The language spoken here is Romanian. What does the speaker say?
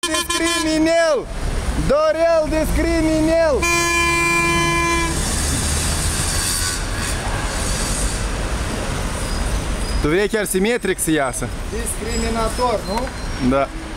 Discriminel! Dorel Discriminel! Tu vrei chiar simetric să iasă? Discriminator, nu? Da.